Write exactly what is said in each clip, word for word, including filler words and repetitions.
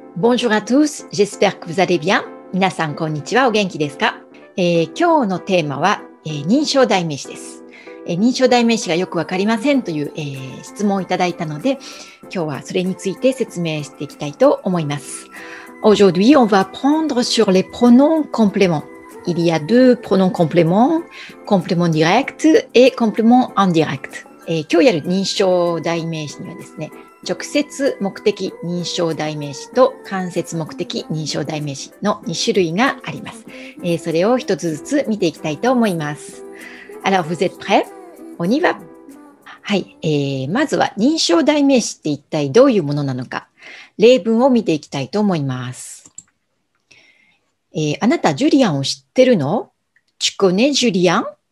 Bonjour à tous, j'espère que vous allez bien. 皆さんこんにちは、お元気ですか？えー、今日のテーマは、えー、認証代名詞です。えー、認証代名詞がよくわかりませんという、えー、質問をいただいたので、今日はそれについて説明していきたいと思います。Aujourd'hui, on va apprendre sur les pronoms compléments. Il y a deux pronoms compléments, complément direct et complément indirect. えー、今日やる認証代名詞にはですね、直接目的認証代名詞と間接目的認証代名詞のに種類があります。えー、それを一つずつ見ていきたいと思います。Alors, vous êtes prêts? On y va! はい、えー、まずは認証代名詞って一体どういうものなのか、例文を見ていきたいと思います。えー、あなたジュリアンを知ってるの？ Tu connais Julien? って、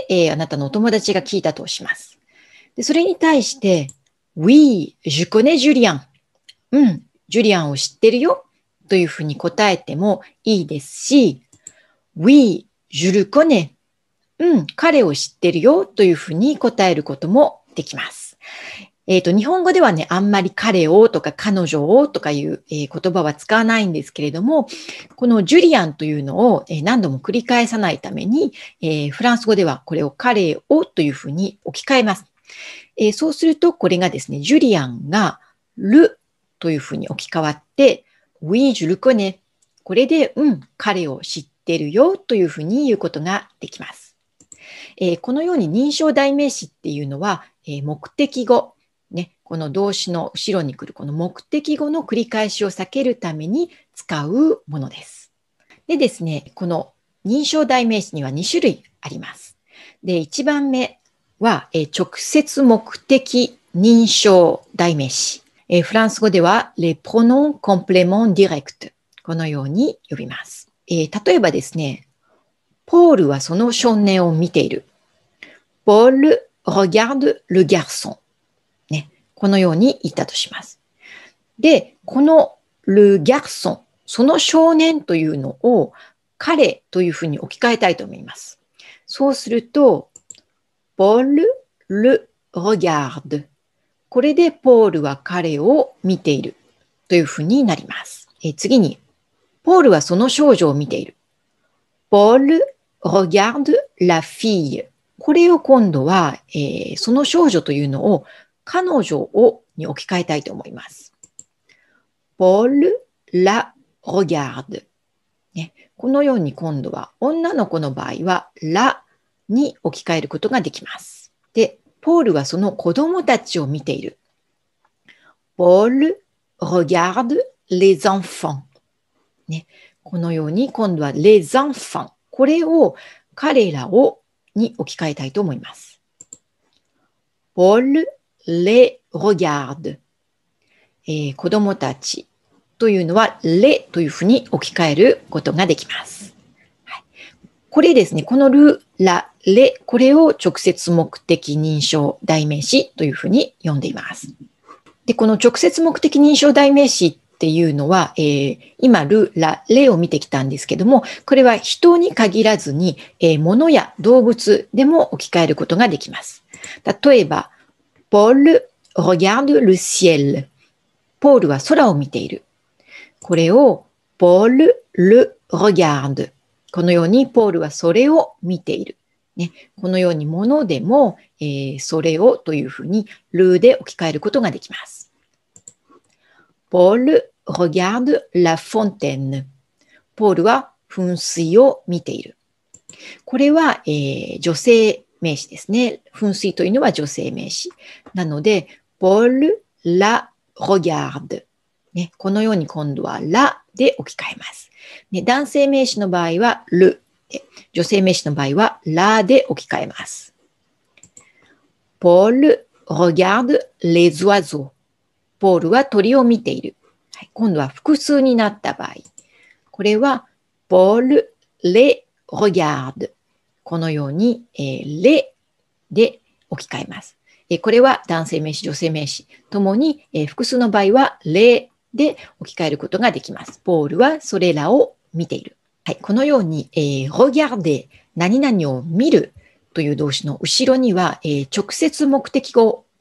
えー、あなたのお友達が聞いたとします。で、それに対して、Oui, je connais Julien. うん、ジュリアンを知ってるよというふうに答えてもいいですし、Oui, je le connais. うん、彼を知ってるよというふうに答えることもできます。えっと、日本語ではね、あんまり彼をとか彼女をとかいう、えー、言葉は使わないんですけれども、このジュリアンというのを、えー、何度も繰り返さないために、えー、フランス語ではこれを彼をというふうに置き換えます。えー、そうすると、これがですね、ジュリアンがルというふうに置き換わって、Oui, je le connais。これで、うん、彼を知ってるよというふうに言うことができます。えー、このように認証代名詞っていうのは、えー、目的語、ね、この動詞の後ろに来るこの目的語の繰り返しを避けるために使うものです。でですね、この認証代名詞にはに種類あります。で、いちばんめは、えー、直接目的認証代名詞。えー、フランス語では、les pronoms compléments directs。このように呼びます。えー、例えばですね、ポールはその少年を見ている。Paul regarde le garçon。ね、このように言ったとします。で、この le garçon、その少年というのを彼というふうに置き換えたいと思います。そうすると、Paul le regarde。これでポールは彼を見ているというふうになります。えー、次に、ポールはその少女を見ている。Paul regarde la fille。これを今度は、えー、その少女というのを彼女をに置き換えたいと思います。Paul la regarde。ね、このように今度は女の子の場合はlaに置き換えることができます。で、ポールはその子供たちを見ている。Paul regarde les enfants。ね、このように今度は les enfants。これを彼らをに置き換えたいと思います。Paul les regarde。えー、子供たちというのは les というふうに置き換えることができます。はい、これですね、このル、ラ、レ、これを直接目的認証代名詞というふうに呼んでいます。で、この直接目的認証代名詞っていうのは、えー、今、ル、ラ、レを見てきたんですけども、これは人に限らずに、えー、物や動物でも置き換えることができます。例えば、Paul regarde le ciel。ポールは空を見ている。これを Paul le regarde。このようにポールはそれを見ている。ね、このように物でも、えー、それをというふうにルで置き換えることができます。Paul regarde la fontaine。ポールは噴水を見ている。これは、えー、女性名詞ですね。噴水というのは女性名詞。なので、Paul la regarde。ね、このように今度は la で置き換えます。ね、男性名詞の場合は le。女性名詞の場合は la で置き換えます。Paul regarde les oiseaux。ポールは鳥を見ている。はい、今度は複数になった場合。これは Paul les regarde。このように、えー、les で置き換えます。えー、これは男性名詞、女性名詞ともに、えー、複数の場合は les で置き換えることができます。ポールはそれらを見ている。はい、このように、えー、regarder、何々を見るという動詞の後ろには、えー、直接目的語を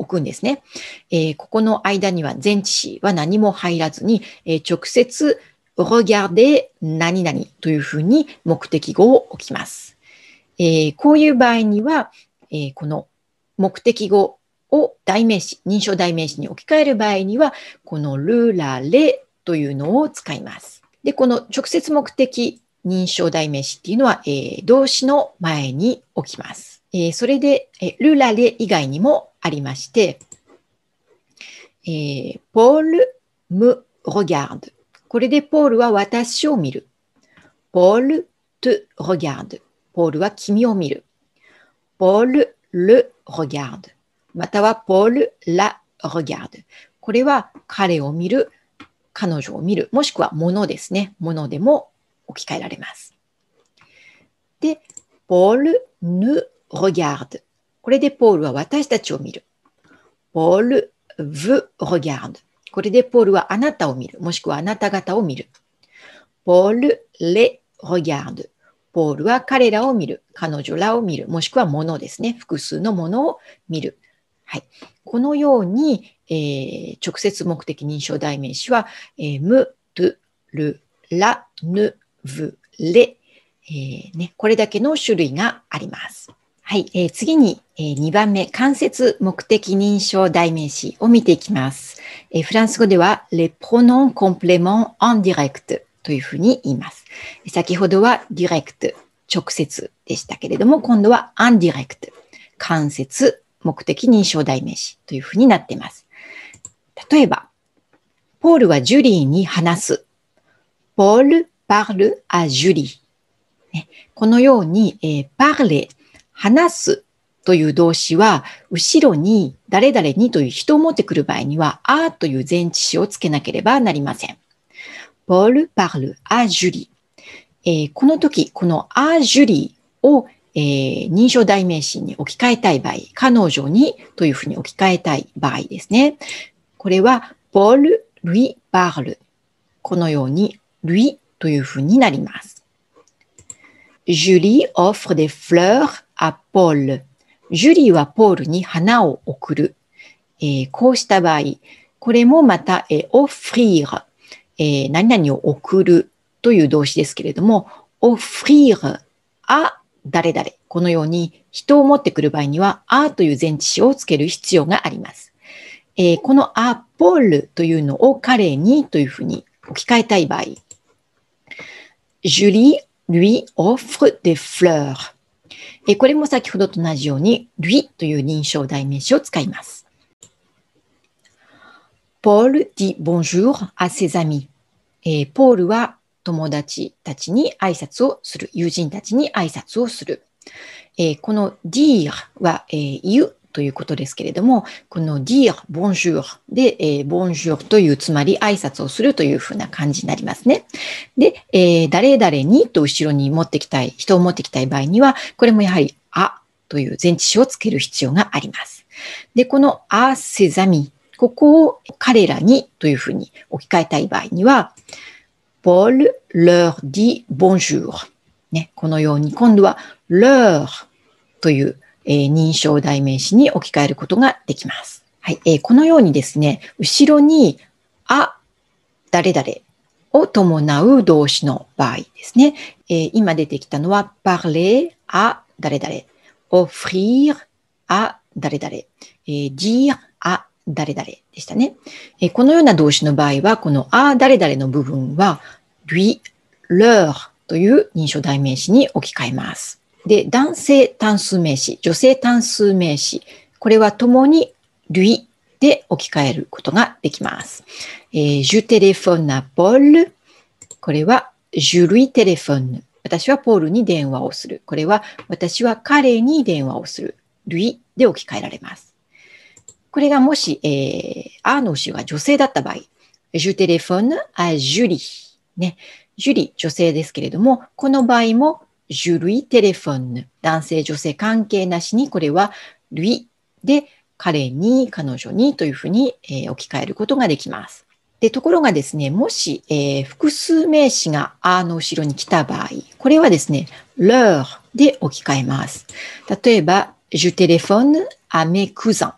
置くんですね。えー、ここの間には前置詞は何も入らずに、えー、直接 regarder 何々というふうに目的語を置きます。えー、こういう場合には、えー、この目的語を代名詞、認証代名詞に置き換える場合には、このルラレというのを使います。で、この直接目的認証代名詞っていうのは、えー、動詞の前に置きます。えー、それで、えー、ルラレ以外にもありまして、えー、ポール、ム、ロギャード。これでポールは私を見る。ポール、トゥ、ロギャード。ポールは君を見る。ポール、ル、ロギャード。またはポール、ラ、ロギャード。これは彼を見る、彼女を見る、もしくは物ですね。物でも置き換えられます。で、ポール、ヌ、ロギャード。これでポールは私たちを見る。ポール、ヴ、ロギャード。これでポールはあなたを見る、もしくはあなた方を見る。ポール、レ、ロギャード。ポールは彼らを見る、彼女らを見る、もしくは物ですね。複数のものを見る。はい、このように、えー、直接目的認証代名詞は、えー、ム、トゥ、ル、ラ、ヌ、ヴ、レ、えーね、これだけの種類があります。はい、えー、次に、えー、にばんめ、間接目的認証代名詞を見ていきます。えー、フランス語では、les pronoms compléments en direct というふうに言います。先ほどは direct、直接でしたけれども、今度は indirect、間接目的認証代名詞というふうになっています。例えば、ポールはジュリーに話す。ポール parle à Julie。このように、えー、parle、話すという動詞は、後ろに誰々にという人を持ってくる場合には、あという前置詞をつけなければなりません。ポール parle à Julie。えー、この時、この à Julie をえー、認証代名詞に置き換えたい場合、彼女にというふうに置き換えたい場合ですね。これは、ポール、lui parle。このように、lui というふうになります。Julie offre des fleurs à Paul。ジュリーはポールに花を贈る。えー、こうした場合、これもまた、えー、offrir、えー、何々を贈るという動詞ですけれども、offrir à誰々。このように人を持ってくる場合には、あという前置詞をつける必要があります。えー、このアポールというのを彼にというふうに置き換えたい場合、Julie lui offre des fleurs。えー、これも先ほどと同じように、lui という認証代名詞を使います。Paul dit bonjour à ses amis。えー、ポールは友達たちに挨拶をする。友人たちに挨拶をする。えー、この dire は、えー、言うということですけれども、この dire bonjour で、えー、bonjour というつまり挨拶をするというふうな感じになりますね。で、えー、誰々にと後ろに持ってきたい、人を持ってきたい場合には、これもやはりあという前置詞をつける必要があります。で、この à ses amis、ここを彼らにというふうに置き換えたい場合には、Paul leur dit bonjour。ね、このように今度は leur という、えー、認証代名詞に置き換えることができます。はい、えー、このようにですね、後ろにあ、誰々を伴う動詞の場合ですね。えー、今出てきたのは parler à 誰々、offrir à 誰々、えー、dire à 誰々でしたね。えー、このような動詞の場合は、このあ誰々の部分は、lui、leur という認証代名詞に置き換えます。で、男性単数名詞、女性単数名詞、これはともに lui で置き換えることができます。えー、je téléphone à Paul。これは je lui téléphone。私はポールに電話をする。これは私は彼に電話をする。lui で置き換えられます。これがもし、えー、あの後ろが女性だった場合、je téléphone à Julie。ね、ジュリー、女性ですけれども、この場合も、je lui téléphone。男性、女性関係なしに、これは lui で、彼に、彼女にというふうに、えー、置き換えることができます。で、ところがですね、もし、えー、複数名詞があの後ろに来た場合、これはですね、leur で置き換えます。例えば、je téléphone à mes cousins。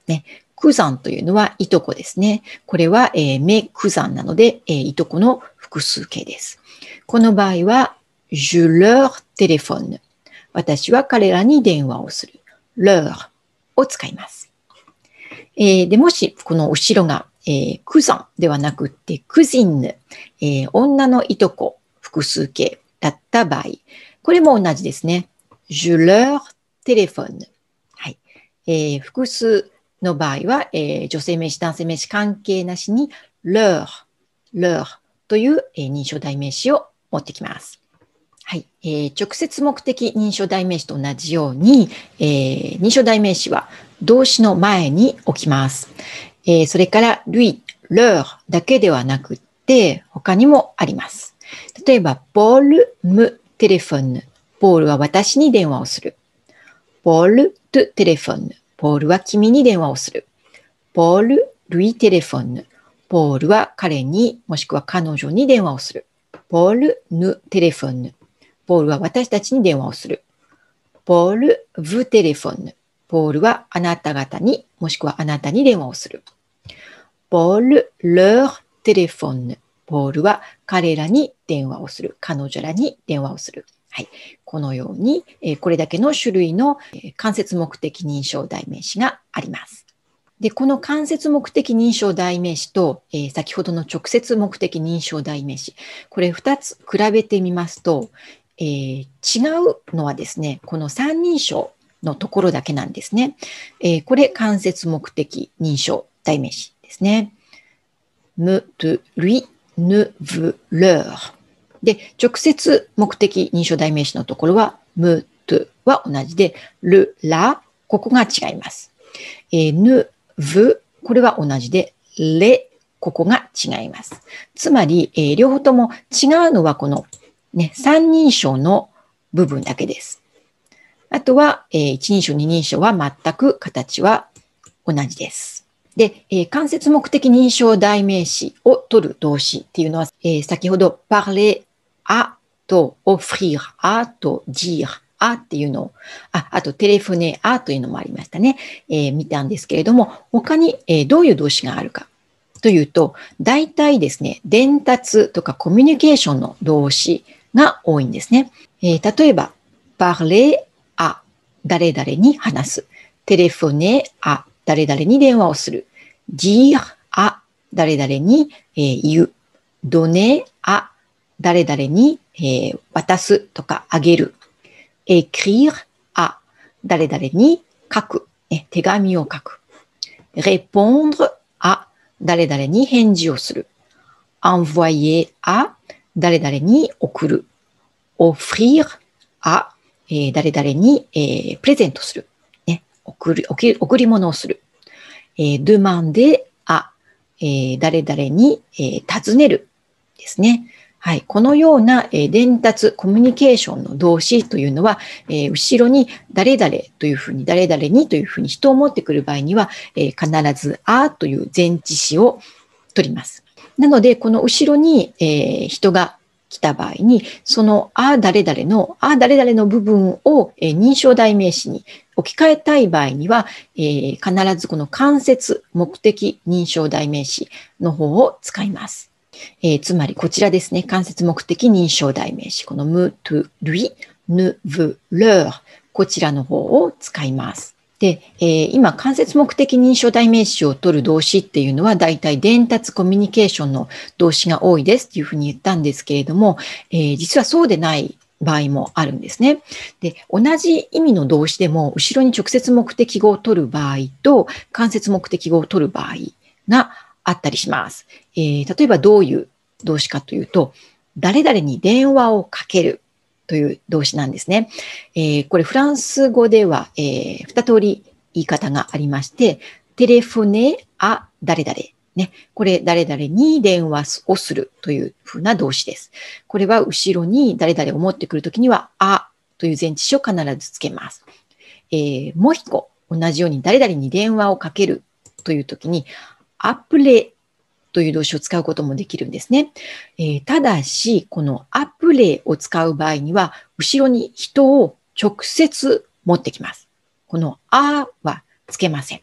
ね。クザンというのはいとこですね。これは、えー、メクザンなので、えー、いとこの複数形です。この場合は、je leur téléphone。私は彼らに電話をする。leur を使います。えー、でもし、この後ろが、えー、クザンではなくて、クジンヌ、えー、女のいとこ、複数形だった場合、これも同じですね。je leur téléphone。はい。えー、複数の場合は、えー、女性名詞、男性名詞関係なしに、leur、leur という、えー、認証代名詞を持ってきます。はい、えー。直接目的認証代名詞と同じように、えー、認証代名詞は動詞の前に置きます。えー、それから、lui、leur だけではなくて、他にもあります。例えば、Paul me téléphone。ポールは私に電話をする。Paul te téléphone。ポールは君に電話をする。Paul lui téléphone。ポールは彼にもしくは彼女に電話をする。Paul nous téléphone。ポールは私たちに電話をする。Paul vous téléphone。ポールはあなた方にもしくはあなたに電話をする。Paul leur téléphone。ポールは彼らに電話をする。彼女らに電話をする。はい、このように、えー、これだけの種類の、えー、間接目的認証代名詞があります。で、この間接目的認証代名詞と、えー、先ほどの直接目的認証代名詞、これふたつ比べてみますと、えー、違うのはですね、この三人称のところだけなんですね。えー、これ間接目的認証代名詞ですね。me, tu, lui, ne, vous, leur。で、直接目的認証代名詞のところは、me, tu は同じで、le, la、ここが違います。えー、ne, vous、これは同じで、les、ここが違います。つまり、えー、両方とも違うのはこの、ね、三人称の部分だけです。あとは、えー、一人称、二人称は全く形は同じです。で、えー、間接目的認証代名詞を取る動詞っていうのは、えー、先ほど parler à と offrir à と dire à っていうのを、あ、あと téléphoner à というのもありましたね。えー、見たんですけれども、他に、えー、どういう動詞があるかというと、大体ですね、伝達とかコミュニケーションの動詞が多いんですね。えー、例えば、parler à 誰々に話す。téléphoner à誰々に電話をする。dire à 誰々に、えー、言う。donner à 誰々に、えー、渡すとかあげる。écrire à 誰々に書く、ね。手紙を書く。répondre à 誰々に返事をする。envoyer à 誰々に送る。offrir à、えー、誰々に、えー、プレゼントする。送り、贈り物をする。えー、demander à、えー、誰々に、えー、尋ねるですね。はい。このような、えー、伝達、コミュニケーションの動詞というのは、えー、後ろに誰々というふうに、誰々にというふうに人を持ってくる場合には、えー、必ずあという前置詞を取ります。なので、この後ろに、えー、人が来た場合に、そのあ誰々の、あ誰々の部分を、えー、認証代名詞に置き換えたい場合には、えー、必ずこの間接目的認証代名詞の方を使います。えー、つまりこちらですね。間接目的認証代名詞。この me, tu, lui, ne, vous, leur。こちらの方を使います。で、えー、今、間接目的認証代名詞を取る動詞っていうのは、だいたい伝達コミュニケーションの動詞が多いですっていうふうに言ったんですけれども、えー、実はそうでない場合もあるんですね。で、同じ意味の動詞でも、後ろに直接目的語を取る場合と、間接目的語を取る場合があったりします。えー、例えばどういう動詞かというと、誰々に電話をかけるという動詞なんですね。えー、これフランス語では、えー、二通り言い方がありまして、テレフォネあ誰々。ね、これ誰々に電話をするというふうな動詞です。これは後ろに誰々を持ってくるときには、あという前置詞を必ずつけます。えー、もう一個、同じように誰々に電話をかけるというときに、アプレという動詞を使うこともできるんですね。えー、ただし、このアプレを使う場合には、後ろに人を直接持ってきます。このあはつけません。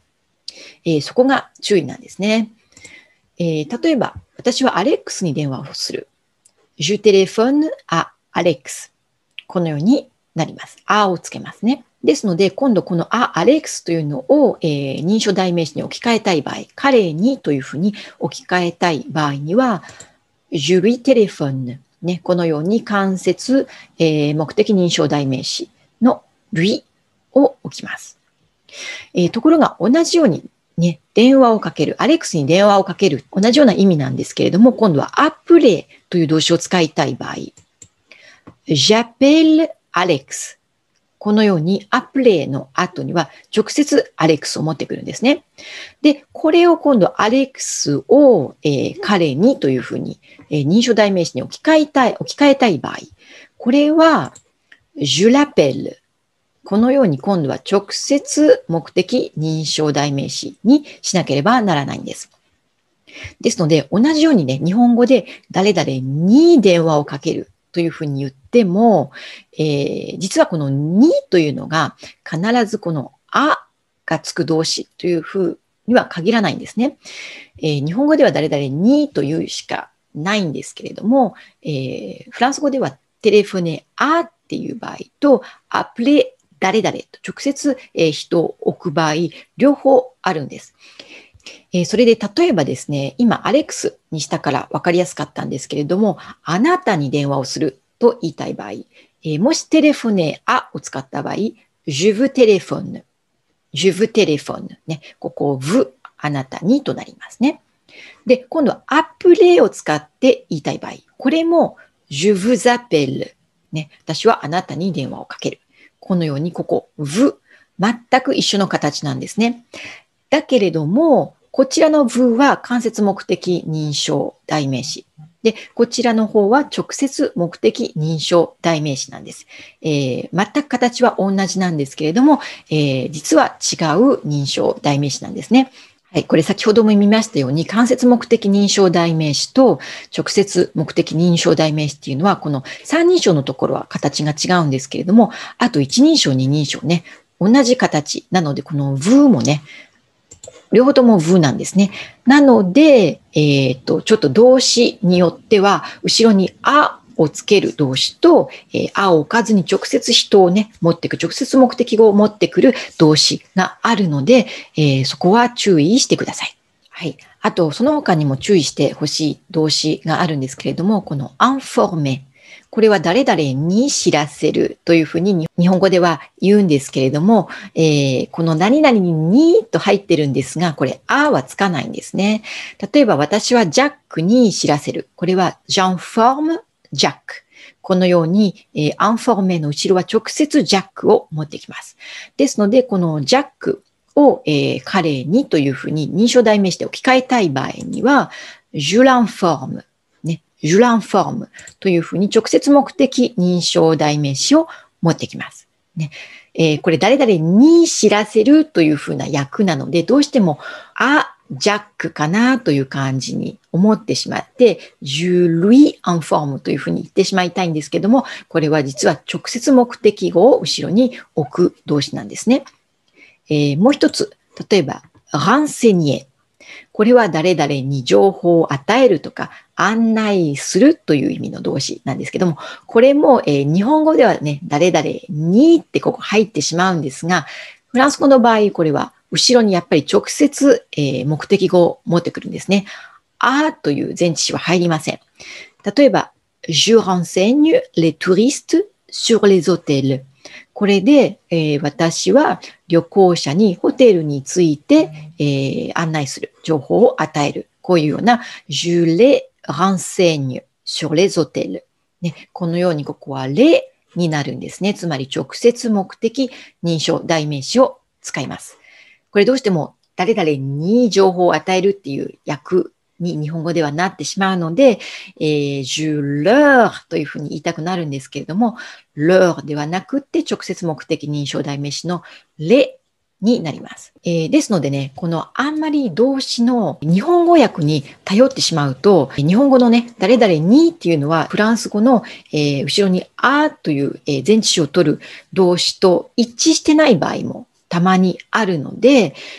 えー、そこが注意なんですね。えー、例えば、私はアレックスに電話をする。Je téléphone à Alex。このようになります。あをつけますね。ですので、今度このあ、アレックスというのを、えー、認証代名詞に置き換えたい場合、彼にというふうに置き換えたい場合には、Je lui téléphone。ね、このように間接、えー、目的認証代名詞の lui を置きます。えー、ところが同じようにね、電話をかける、アレックスに電話をかける、同じような意味なんですけれども、今度は appeler という動詞を使いたい場合、j'appelle Alex。このように appeler の後には直接 Alex を持ってくるんですね。で、これを今度 Alex を、えー、彼にというふうに、えー、認証代名詞に置き換えたい、置き換えたい場合、これは je l'appelle。このように今度は直接目的認証代名詞にしなければならないんです。ですので、同じようにね、日本語で誰々に電話をかけるというふうに言っても、えー、実はこのにというのが必ずこのあがつく動詞というふうには限らないんですね。えー、日本語では誰々にというしかないんですけれども、えー、フランス語ではテレフォネあっていう場合とアプレ誰々と直接、えー、人を置く場合、両方あるんです。えー、それで例えばですね、今アレックスにしたから分かりやすかったんですけれども、あなたに電話をすると言いたい場合、えー、もしテレフォネあを使った場合、je veux téléphone、je veux téléphone、ね、ここ vous、あなたにとなりますね。で、今度はアプレを使って言いたい場合、これも je vous appelle、ね、私はあなたに電話をかける。このようにここ vous、全く一緒の形なんですね。だけれども、こちらの vous は間接目的認証代名詞。で、こちらの方は直接目的認証代名詞なんです。えー、全く形は同じなんですけれども、えー、実は違う認証代名詞なんですね。はい、これ先ほども見ましたように、間接目的認証代名詞と直接目的認証代名詞っていうのは、この三人称のところは形が違うんですけれども、あと一人称、二人称ね、同じ形。なので、この vous もね、両方とも vous なんですね。なので、えっと、ちょっと動詞によっては、後ろにあをつける動詞と、えー、あを置かずに直接人をね、持ってくる、直接目的語を持ってくる動詞があるので、えー、そこは注意してください。はい。あと、その他にも注意してほしい動詞があるんですけれども、この informer。これは誰々に知らせるというふうに日本語では言うんですけれども、えー、この何々にと入ってるんですが、これあはつかないんですね。例えば私はジャックに知らせる。これは j'informeジャック。このように、えー、アンフォーメの後ろは直接ジャックを持ってきます。ですので、このジャックを、えー、彼にというふうに認証代名詞で置き換えたい場合には、je l'informe。ね、je l'informe というふうに直接目的認証代名詞を持ってきます。ねえー、これ誰々に知らせるというふうな訳なので、どうしても、あ、ジャックかなという感じに思ってしまって、je lui informe というふうに言ってしまいたいんですけども、これは実は直接目的語を後ろに置く動詞なんですね。えー、もう一つ、例えば、renseigner。これは誰々に情報を与えるとか案内するという意味の動詞なんですけども、これも、えー、日本語ではね、誰々にってここ入ってしまうんですが、フランス語の場合、これは後ろにやっぱり直接、えー、目的語を持ってくるんですね。あという前置詞は入りません。例えば、je renseigne les touristes sur les hôtels。これで、えー、私は旅行者にホテルについて、えー、案内する、情報を与える。こういうような、je les renseigne sur les hôtels。ね、このようにここはlesになるんですね。つまり直接目的認証代名詞を使います。これどうしても誰々に情報を与えるっていう訳に日本語ではなってしまうので、えー、je leur というふうに言いたくなるんですけれども、leur ではなくって直接目的認証代名詞の les になります。えー、ですのでね、このあんまり動詞の日本語訳に頼ってしまうと、日本語のね、誰々にっていうのはフランス語の、えー、後ろにあという、えー、前置詞を取る動詞と一致してない場合もたまにあるので、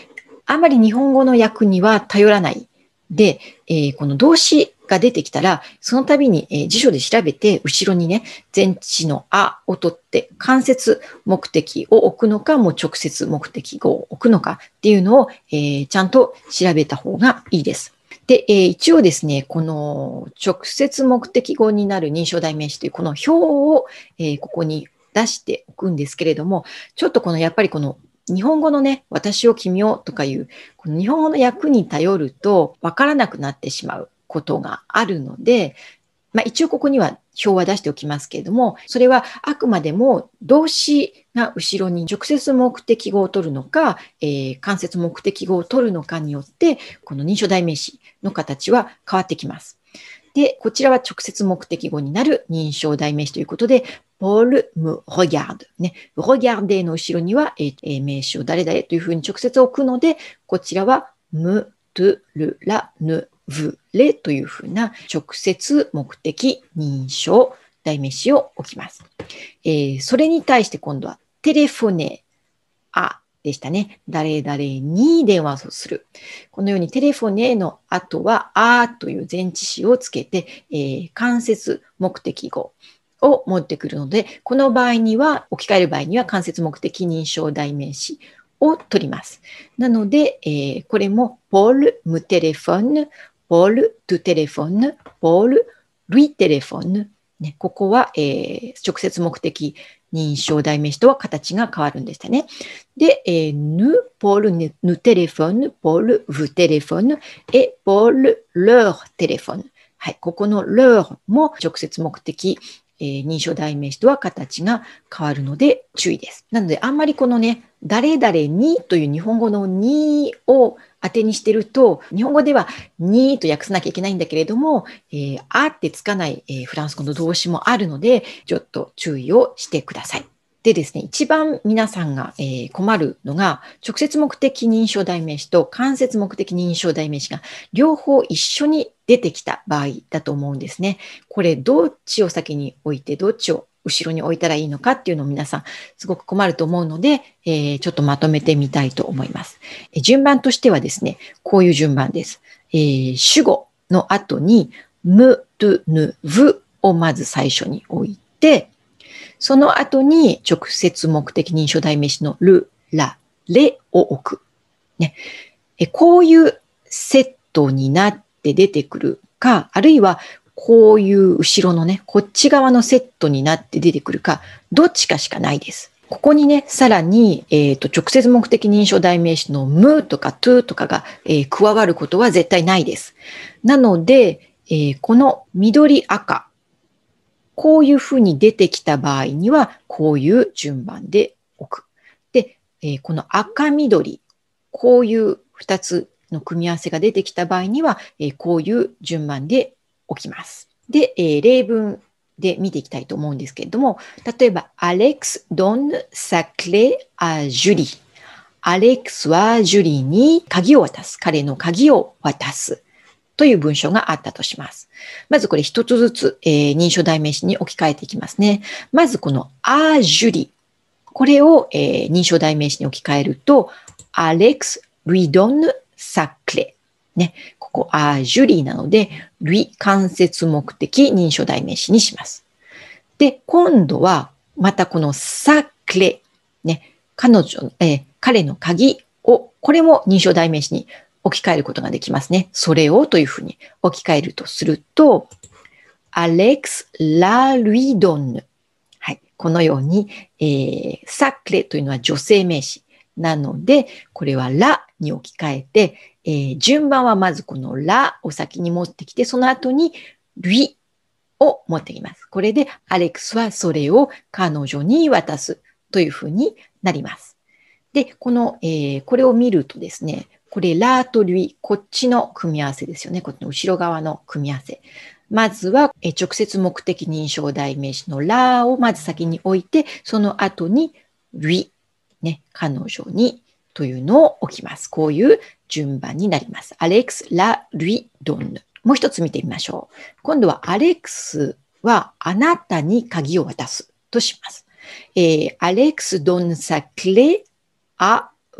あんまり日本語の訳には頼らない。で、えー、この動詞が出てきたら、その度に、えー、辞書で調べて、後ろにね、前置詞のあを取って、間接目的を置くのか、もう直接目的語を置くのかっていうのを、えー、ちゃんと調べた方がいいです。で、えー、一応ですね、この直接目的語になる認証代名詞というこの表を、えー、ここに出しておくんですけれども、ちょっとこのやっぱりこの日本語のね、私を君をとかいう、この日本語の訳に頼ると分からなくなってしまうことがあるので、まあ、一応ここには表は出しておきますけれども、それはあくまでも動詞が後ろに直接目的語を取るのか、えー、間接目的語を取るのかによって、この認証代名詞の形は変わってきます。で、こちらは直接目的語になる認証代名詞ということで、ポール・ム・レガード。ね、レガーデの後ろには、えー、名詞を誰々というふうに直接置くので、こちらはム・トゥ・ル・ラ・ヌ・ヴ・レというふうな直接目的認証代名詞を置きます。えー、それに対して今度はテレフォネ、あでしたね。誰々に電話をする。このようにテレフォネの後はあという前置詞をつけて、えー、間接目的語を持ってくるので、この場合には、置き換える場合には間接目的認証代名詞を取ります。なので、えー、これもポール・ム・テレフォン、ポール・トゥ・テレフォン、ポール・ルイ・テレフォン。ね、ここは、えー、直接目的認証代名詞とは形が変わるんでしたね。で、えー、ヌ、ポール、ヌ、ヌテレフォン、ポール、ヴテレフォン、et ポール、leur テレフォン。はい、ここの leur も直接目的、えー、認証代名詞とは形が変わるので注意です。なので、あんまりこのね、誰々にという日本語のにを当てにしてると、日本語ではにと訳さなきゃいけないんだけれども、えー、あってつかない、えー、フランス語の動詞もあるので、ちょっと注意をしてください。でですね、一番皆さんが、えー、困るのが、直接目的認証代名詞と間接目的認証代名詞が両方一緒に出てきた場合だと思うんですね。これ、どっちを先に置いて、どっちを後ろに置いたらいいのかっていうのを皆さんすごく困ると思うので、えー、ちょっとまとめてみたいと思います。えー、順番としてはですね、こういう順番です。えー、主語の後に、む、と、ぬ、ぶをまず最初に置いて、その後に直接目的認証代名詞のル、ラ、レを置く。ね、えこういうセットになって出てくるか、あるいはこういう後ろのね、こっち側のセットになって出てくるか、どっちかしかないです。ここにね、さらに、えーと、直接目的認証代名詞のムとかトゥとかが、えー、加わることは絶対ないです。なので、えー、この緑赤、こういうふうに出てきた場合には、こういう順番で置く。で、えー、この赤緑、こういうふたつの組み合わせが出てきた場合には、えー、こういう順番で置きます。で、えー、例文で見ていきたいと思うんですけれども、例えば、Alex donne sa clé à Julie。アレックスはジュリーに鍵を渡す。彼の鍵を渡す。という文章があったとします。まずこれ一つずつ、えー、認証代名詞に置き換えていきますね。まずこのアージュリ。これを、えー、認証代名詞に置き換えると、アレックス、lui donne sa clé。ね、ここアージュリなので、lui 間接目的認証代名詞にします。で、今度はまたこの sa clé。ね、彼女、えー、彼の鍵を、これも認証代名詞に置き換えることができますね。それをというふうに置き換えるとすると、Alex la lui donne。はい。このように、えー、サクレというのは女性名詞なので、これはラに置き換えて、えー、順番はまずこのラを先に持ってきて、その後に lui を持ってきます。これでアレックスはそれを彼女に渡すというふうになります。で、この、えー、これを見るとですね、これ、ラーとルイ、こっちの組み合わせですよね。こっちの後ろ側の組み合わせ。まずは、え直接目的認証代名詞のラーをまず先に置いて、その後にルイ、ね、彼女にというのを置きます。こういう順番になります。アレックス、ラ、ルイ、ドンヌ。もう一つ見てみましょう。今度はアレックスはあなたに鍵を渡すとします。えー、アレックス、ドンサクレ、あ、vous。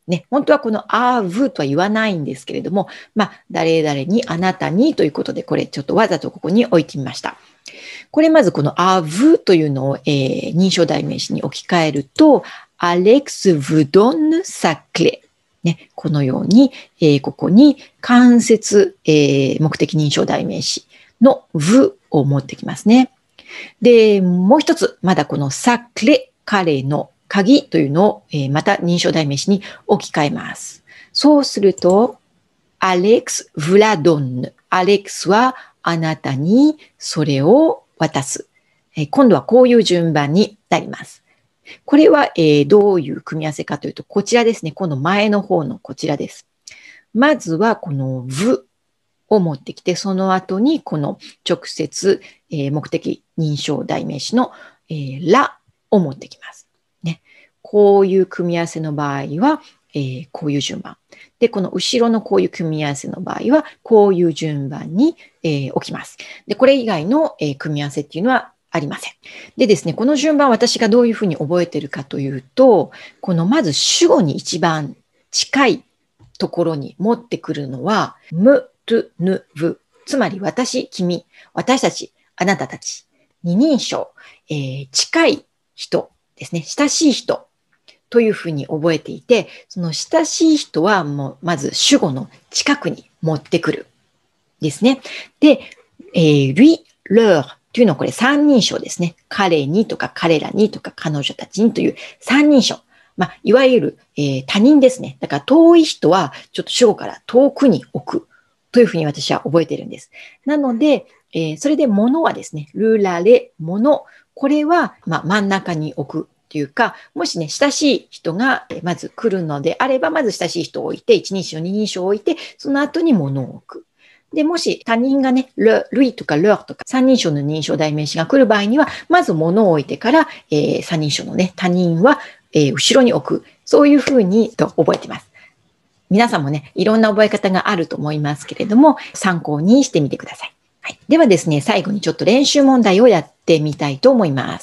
ね、本当はこのあぶとは言わないんですけれども、まあ、誰々に、あなたにということで、これちょっとわざとここに置いてみました。これまずこのあぶというのを、えー、認証代名詞に置き換えると、Alex vous donne sa clé。ね、このように、えー、ここに間接、えー、目的認証代名詞の vous を持ってきますね。で、もう一つ、まだこの sa clé、彼の鍵というのを、えー、また認証代名詞に置き換えます。そうすると、Alex vous la donne。Alex はあなたにそれを渡す。えー、今度はこういう順番になります。これは、えー、どういう組み合わせかというと、こちらですね。この前の方のこちらです。まずはこの vous を持ってきて、その後にこの直接、えー、目的認証代名詞の、えー、la を持ってきます。ね、こういう組み合わせの場合は、えー、こういう順番。で、この後ろのこういう組み合わせの場合は、こういう順番に、えー、置きます。で、これ以外の、えー、組み合わせっていうのはありません。でですね、この順番私がどういうふうに覚えているかというと、このまず主語に一番近いところに持ってくるのは、む、と、ぬ、ぶ。つまり私、君、私たち、あなたたち。二人称、えー、近い人ですね。親しい人というふうに覚えていて、その親しい人はもうまず主語の近くに持ってくるですね。で、えー、lui, leur というのはこれ三人称ですね。彼にとか彼らにとか彼女たちにという三人称。まあ、いわゆる、えー、他人ですね。だから遠い人はちょっと主語から遠くに置くというふうに私は覚えているんです。なので、えー、それで物はですね、ルラレ、物。これは、まあ、真ん中に置くというか、もしね、親しい人がまず来るのであれば、まず親しい人を置いて、一人称、二人称を置いて、その後に物を置く。で、もし他人がね、ル、ルイとかルーとか三人称の認証代名詞が来る場合には、まず物を置いてから、えー、三人称のね、他人は、えー、後ろに置く。そういうふうにと覚えています。皆さんもね、いろんな覚え方があると思いますけれども、参考にしてみてください。はい、ではですね、最後にちょっと練習問題をやってみたいと思います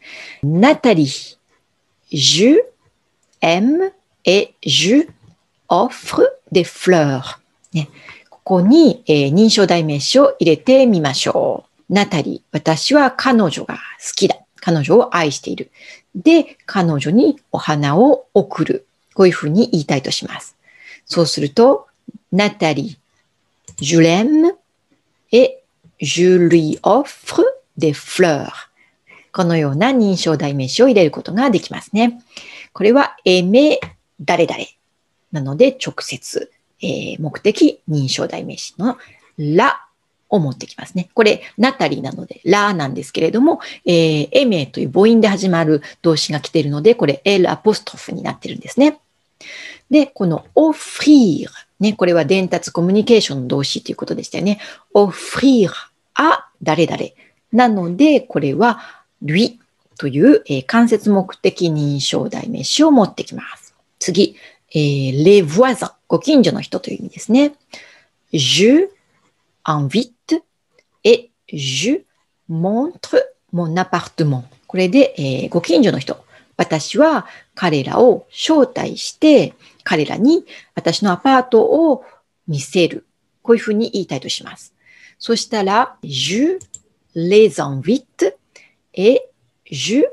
。Nathalie, je aime et je offre des fleurs、ね、ここに、えー、認証代名詞を入れてみましょう。ナタリー、私は彼女が好きだ。彼女を愛している。で、彼女にお花を贈る。こういうふうに言いたいとします。そうすると、ナタリー、je l'aime et je lui offre des fleurs。このような認証代名詞を入れることができますね。これは、aimer誰々。なので、直接、えー、目的認証代名詞のラを持ってきますね。これ、ナタリーなので、ラなんですけれども、えー、エメという母音で始まる動詞が来ているので、これ、エルアポストフになってるんですね。で、このオフリー、ね、これは伝達コミュニケーションの動詞ということでしたよね。オフリー、あ、誰々。なので、これは、lui という、えー、間接目的認証代名詞を持ってきます。次、えー、les voisins、ご近所の人という意味ですね。je invite et je montre mon appartement。これで、えー、ご近所の人。私は彼らを招待して、彼らに私のアパートを見せる。こういうふうに言いたいとします。そしたら、je les invite et je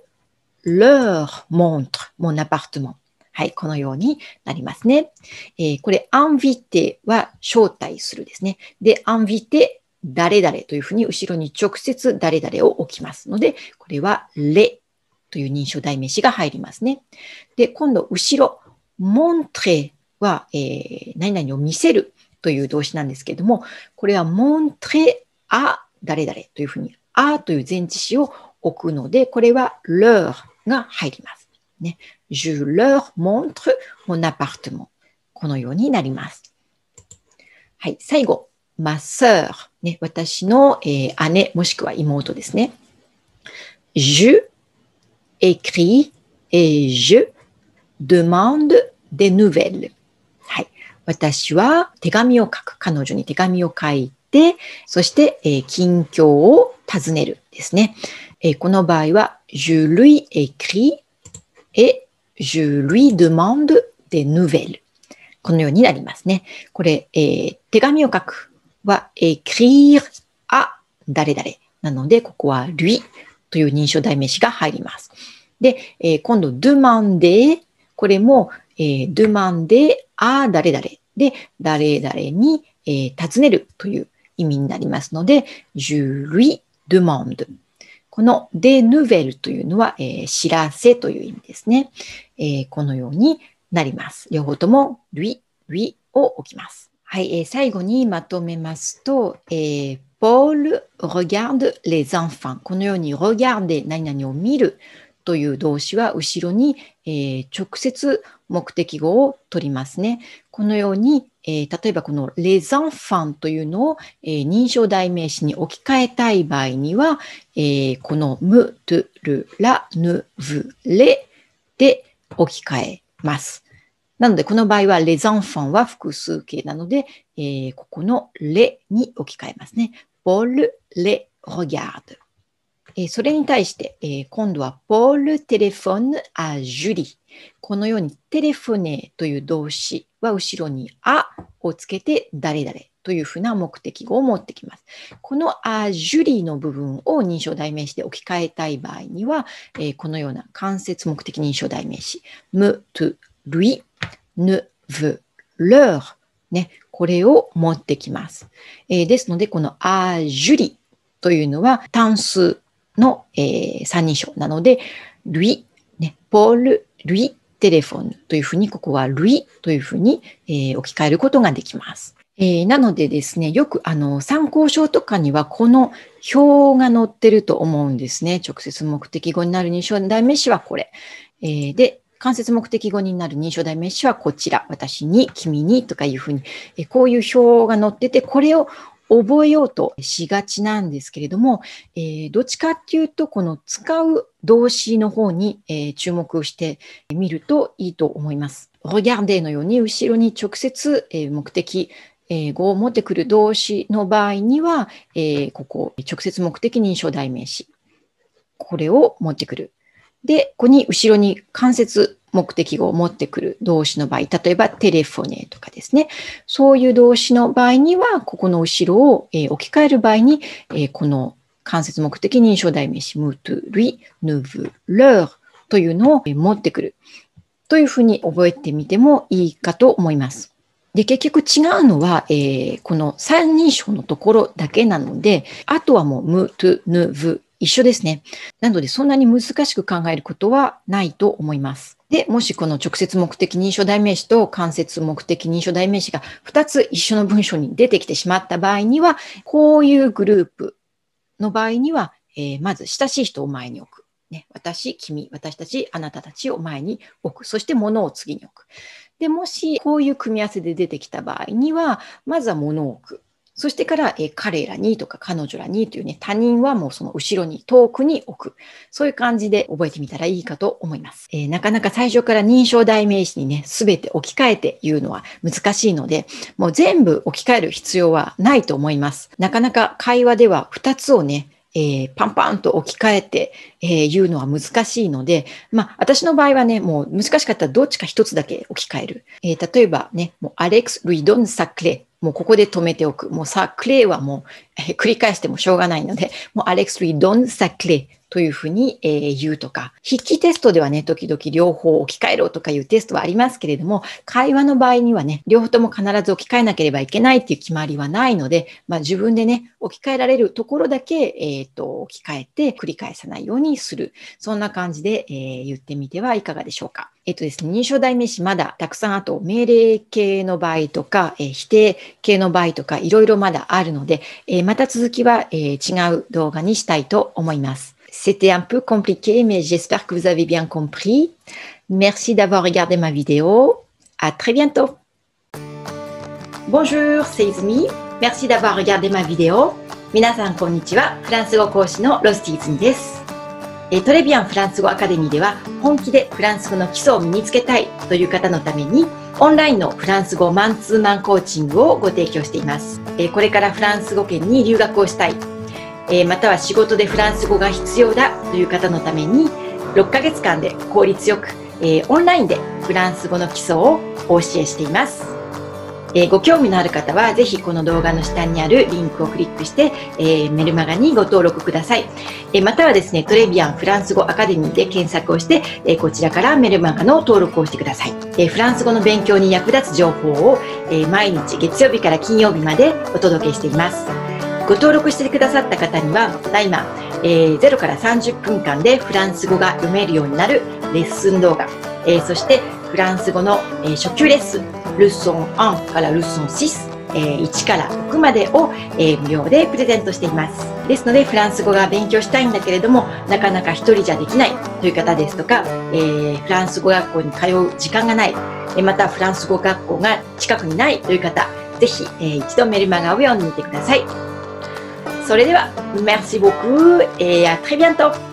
leur montre mon appartement。はい、このようになりますね。えー、これ、invite は招待するですね。で、invite 誰々というふうに後ろに直接誰々を置きますので、これは les という認証代名詞が入りますね。で、今度、後ろ、montrer は、えー、何々を見せるという動詞なんですけれども、これは montrer à 誰々というふうに、à という前置詞を置くので、これは leur が入ります。ね、je leur montre mon appartement。このようになります。はい、最後、ma sœur、ね、私の、えー、姉もしくは妹ですね。je écris et je demande des nouvelles。はい、私は手紙を書く。彼女に手紙を書いて、そして、えー、近況を尋ねるですね。えー、この場合は、je lui écris et je lui demande des nouvelles。このようになりますね。これ、えー、手紙を書くは écrire à 誰々なので、ここは lui という認証代名詞が入ります。で、えー、今度 demander、これも、えー、demander à 誰々で、誰々に、えー、尋ねるという意味になりますので、je lui demande。この des nouvelles というのは、えー、知らせという意味ですね。えー、このようになります。両方とも lui、lui を置きます。はい、えー、最後にまとめますと、えー、Paul regarde les enfants。このように regarde 何々を見るという動詞は後ろに、えー、直接目的語を取りますね。このように、えー、例えばこの les enfants というのを、えー、認証代名詞に置き換えたい場合には、えー、この me, tu, le, la, ne, vous, les で置き換えます。なので、この場合は les enfants は複数形なので、えー、ここの les に置き換えますね。Paul les regarde。えー、それに対して、えー、今度は Paul téléphone à Julie。このようにテレフォネという動詞は後ろにあをつけて誰々というふうな目的語を持ってきます。このあジュリーの部分を認証代名詞で置き換えたい場合には、えー、このような間接目的認証代名詞 me, tu, lui, ne, veux, leur、ね、これを持ってきます。えー、ですので、このあジュリーというのは単数の、えー、三人称なので、lui、ね、Paul、lui、テレフォンというふうに、ここは lui というふうに、えー、置き換えることができます。えー、なのでですね、よくあの参考書とかにはこの表が載ってると思うんですね。直接目的語になる認証代名詞はこれ。えー、で、間接目的語になる認証代名詞はこちら。私に、君にとかいうふうに、えー、こういう表が載ってて、これを覚えようとしがちなんですけれども、えー、どっちかっていうと、この使う動詞の方に、えー、注目してみるといいと思います。regarder のように後ろに直接、えー、目的語を持ってくる動詞の場合には、えー、ここ、直接目的認証代名詞。これを持ってくる。で、ここに後ろに間接目的語を持ってくる動詞の場合、例えばテレフォネとかですね。そういう動詞の場合には、ここの後ろを、えー、置き換える場合に、えー、この間接目的認証代名詞、me, tu, lui, ne, veux, leur というのを持ってくる。というふうに覚えてみてもいいかと思います。で、結局違うのは、えー、この三人称のところだけなので、あとはもう me, tu, ne, veux 一緒ですね。なので、そんなに難しく考えることはないと思います。で、もしこの直接目的認証代名詞と間接目的認証代名詞がふたつ一緒の文章に出てきてしまった場合には、こういうグループの場合には、えー、まず親しい人を前に置く。ね、私、君、私たち、あなたたちを前に置く。そして物を次に置く。で、もしこういう組み合わせで出てきた場合には、まずは物を置く。そしてから、えー、彼らにとか彼女らにというね、他人はもうその後ろに遠くに置く。そういう感じで覚えてみたらいいかと思います。えー、なかなか最初から認証代名詞にね、すべて置き換えて言うのは難しいので、もう全部置き換える必要はないと思います。なかなか会話ではふたつをね、えー、パンパンと置き換えて、えー、言うのは難しいので、まあ、私の場合はね、もう難しかったらどっちか一つだけ置き換える。えー、例えばね、もうアレックス・ルイドン・サクレ。もうここで止めておく。もうサクレはもう、えー、繰り返してもしょうがないので、もうアレックス・ルイドン・サクレというふうに、えー、言うとか、筆記テストではね、時々両方置き換えろとかいうテストはありますけれども、会話の場合にはね、両方とも必ず置き換えなければいけないっていう決まりはないので、まあ自分でね、置き換えられるところだけ、えっと、置き換えて繰り返さないようにする。そんな感じで、えー、言ってみてはいかがでしょうか。えっとですね、認証代名詞まだたくさんあと命令形の場合とか、えー、否定形の場合とかいろいろまだあるので、えー、また続きは、えー、違う動画にしたいと思います。C'était un peu compliqué, mais j'espère que vous avez bien compris. Merci d'avoir regardé ma vidéo. À très bientôt. Bonjour, c'est Izumi. Merci d'avoir regardé ma vidéo. 皆さんこんにちは。フランス語講師のロスティーズミです。トレビアンフランス語アカデミーでは本気でフランス語の基礎を身につけたいという方のためにオンラインのフランス語マンツーマンコーチングをご提供しています。これからフランス語圏に留学をしたい。または仕事でフランス語が必要だという方のためにろっかげつかんで効率よくえー、オンラインでフランス語の基礎をお教えしています。えー、ご興味のある方はぜひこの動画の下にあるリンクをクリックして、えー、メルマガにご登録ください。えー、またはですね、トレビアンフランス語アカデミーで検索をして、えー、こちらからメルマガの登録をしてください。えー、フランス語の勉強に役立つ情報を、えー、毎日月曜日から金曜日までお届けしています。ご登録してくださった方には、ただいま、えー、ゼロからさんじゅっぷんかんでフランス語が読めるようになるレッスン動画、えー、そしてフランス語の、えー、初級レッスン、ルッソンワンからルッソンシックス、えー、いちからろくまでを、えー、無料でプレゼントしています。ですので、フランス語が勉強したいんだけれども、なかなか一人じゃできないという方ですとか、えー、フランス語学校に通う時間がない、またフランス語学校が近くにないという方、ぜひ、えー、一度メルマガを読んでみてください。それでは、merci beaucoup et à très bientôt!